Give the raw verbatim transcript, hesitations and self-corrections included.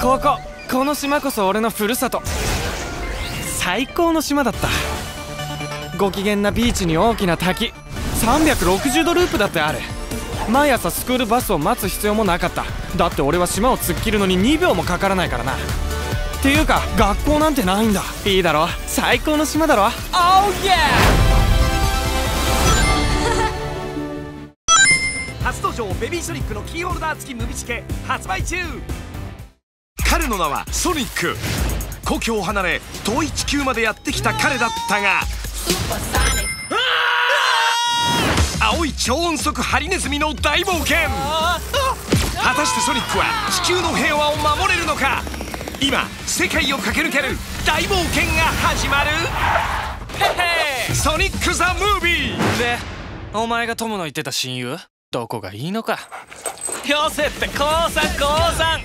こここの島こそ俺のふるさと。最高の島だった。ご機嫌なビーチに大きな滝、さんびゃくろくじゅうどループだってある。毎朝スクールバスを待つ必要もなかった。だって俺は島を突っ切るのににびょうもかからないからな。っていうか学校なんてないんだ。いいだろ、最高の島だろ。オーイエー初登場ベビーソニックのキーホルダー付きムビチケ発売中。彼の名はソニック。故郷を離れ遠い地球までやってきた彼だったが、青い超音速ハリネズミの大冒険。果たしてソニックは地球の平和を守れるのか。今世界を駆け抜ける大冒険が始まる。ソニック・ザ・ムービーで、お前が友の言ってた親友どこがいいのか。よせって降参降参。